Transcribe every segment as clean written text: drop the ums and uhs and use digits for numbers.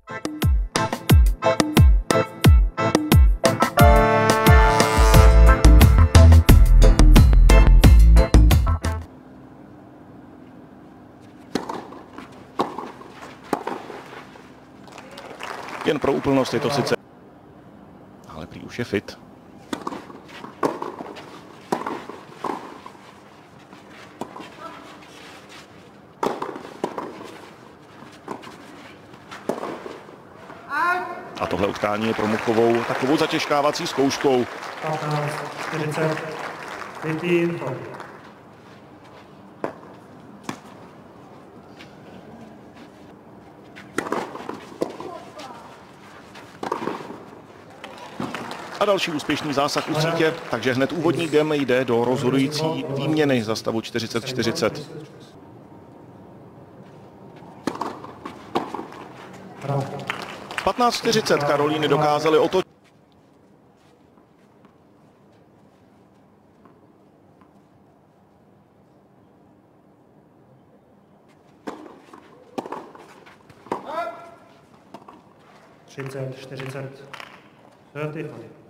Jen pro úplnost je to sice, ale prý už je fit. A tohle utkání je pro Muchovou takovou zatěžkávací zkouškou. 40, 15. A další úspěšný zásah u sítě, takže hned úvodní game jde do rozhodující výměny za stavu 40-40. V 15:40 Karolíny dokázaly otočit. Třicet, 40, 30.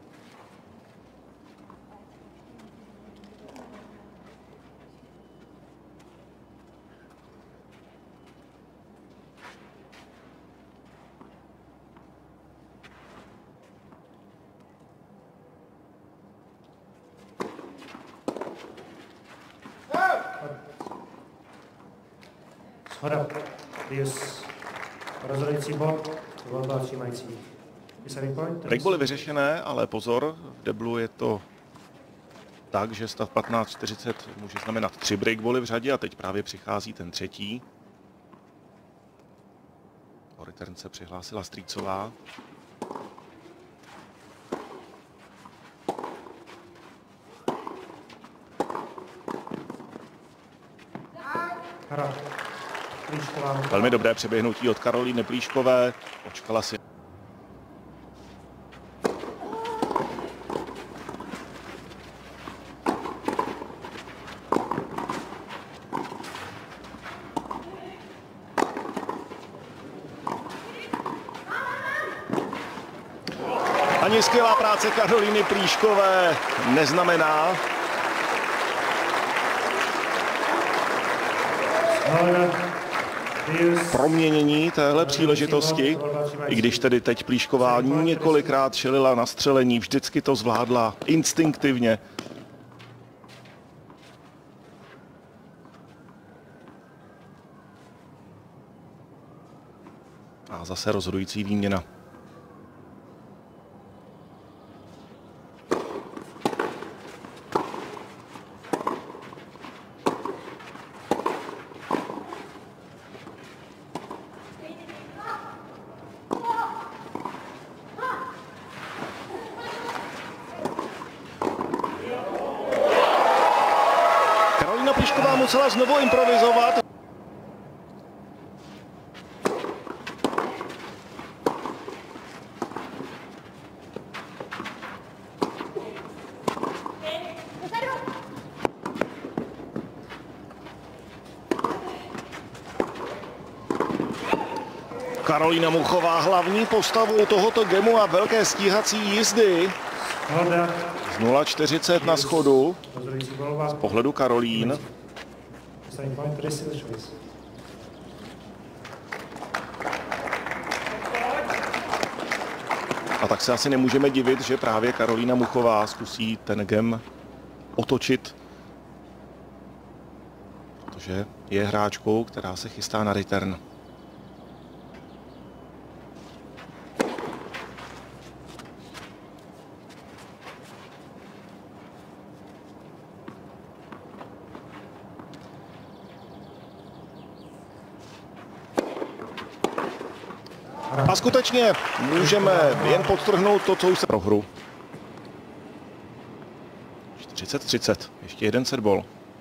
Shoda. Pius. Rozhodující bod. Volba přijímající. Breakbally vyřešené, ale pozor, v deblu je to tak, že stav 15:40 může znamenat 3 breakbally v řadě a teď právě přichází ten třetí. O return se přihlásila Strýcová. Velmi dobré přeběhnutí od Karolíny Plíškové. Počkala si. Ani skvělá práce Karolíny Plíškové neznamená proměnění téhle příležitosti, i když tedy teď Plíšková několikrát čelila na střelení, vždycky to zvládla instinktivně. A zase rozhodující výměna. Plíšková musela znovu improvizovat. Karolína Muchová hlavní postavou tohoto gemu a velké stíhací jízdy. Z 0:40 na schodu. Z pohledu Karolín. A tak se asi nemůžeme divit, že právě Karolína Muchová zkusí ten game otočit, protože je hráčkou, která se chystá na return. A skutečně můžeme jen podtrhnout to, co už se pro hru. 40-30, ještě jeden setball.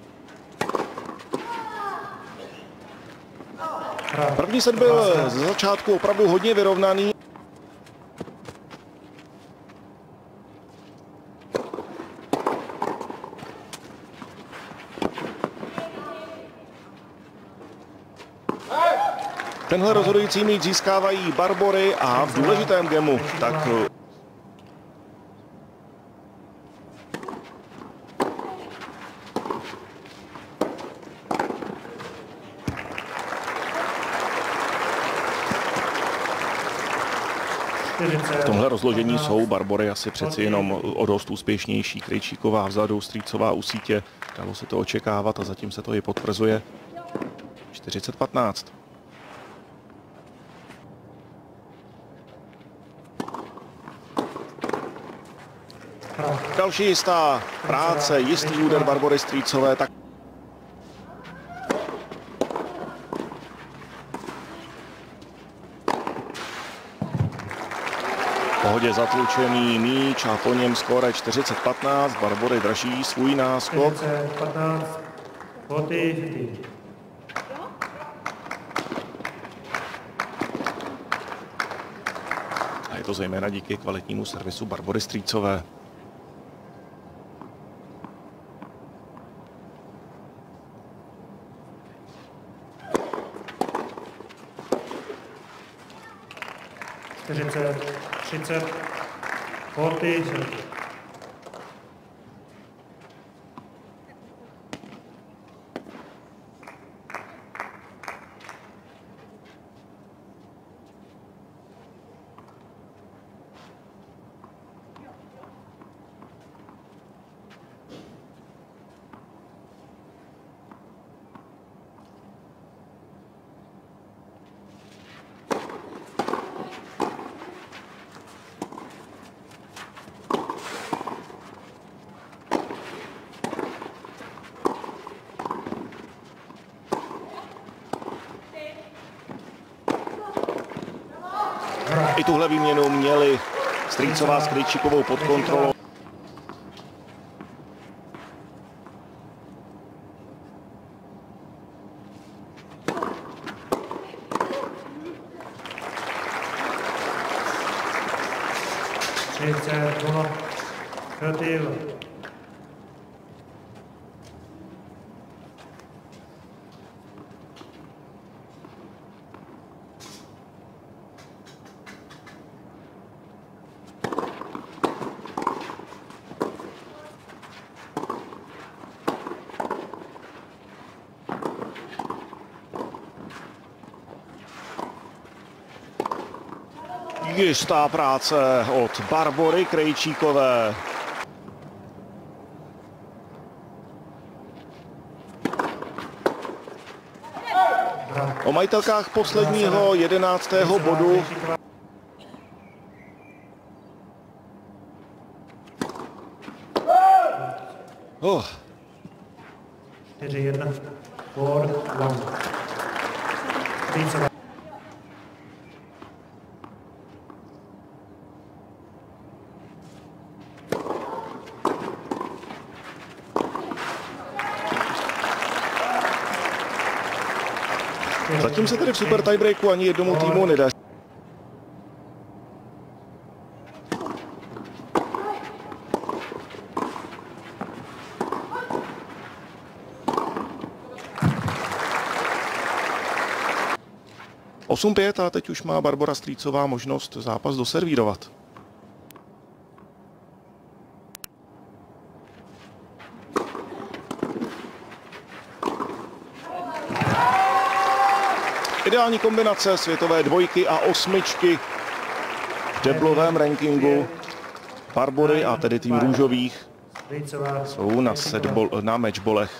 První set byl ze začátku opravdu hodně vyrovnaný. Tenhle tenhle rozhodující míč získávají Barbory a v důležitém gemu tak v tomhle rozložení jsou Barbory asi přeci jenom o dost úspěšnější. Krejčíková vzadu, Strýcová u sítě. Dalo se to očekávat a zatím se to i potvrzuje. 40-15. Další jistá práce, jistý úder Barbory Strýcové. Tak v pohodě zatlučený míč a po něm skóre 40-15. Barbory drží svůj náskok. 40-15. 40-50. A je to zejména díky kvalitnímu servisu Barbory Strýcové. Čtyřicet, 30, 40. I tuhle výměnu měli Strýcová s Krejčíkovou pod kontrolou. Jistá práce od Barbory Krejčíkové. O majitelkách posledního 11. bodu Oh. 4-1. 4-1. Strýcová. Zatím se tedy v super tiebreaku ani jednomu týmu nedaří. Osm 5 a teď už má Barbora Strýcová možnost zápas doservírovat. Ideální kombinace světové dvojky a osmičky v deblovém rankingu. Barbory a tedy tým růžových jsou na matchbolech.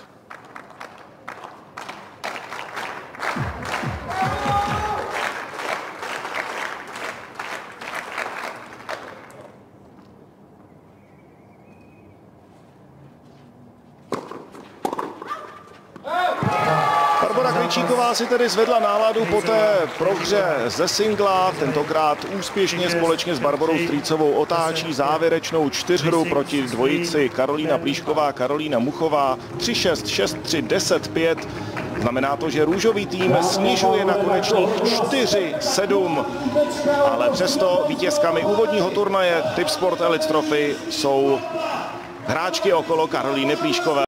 Barbora Krejčíková si tedy zvedla náladu po té prohře ze singla. Tentokrát úspěšně společně s Barborou Strýcovou otáčí závěrečnou čtyřhru proti dvojici Karolína Plíšková, Karolína Muchová. 3-6, 6-3, 10-5. Znamená to, že růžový tým snižuje na konečných 4-7. Ale přesto vítězkami úvodního turnaje Tipsport Elite Trophy jsou hráčky okolo Karolíny Plíškové.